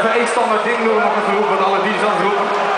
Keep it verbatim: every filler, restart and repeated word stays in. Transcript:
even één standaard ding doen, nog even roepen, wat alle D J's aan het roepen.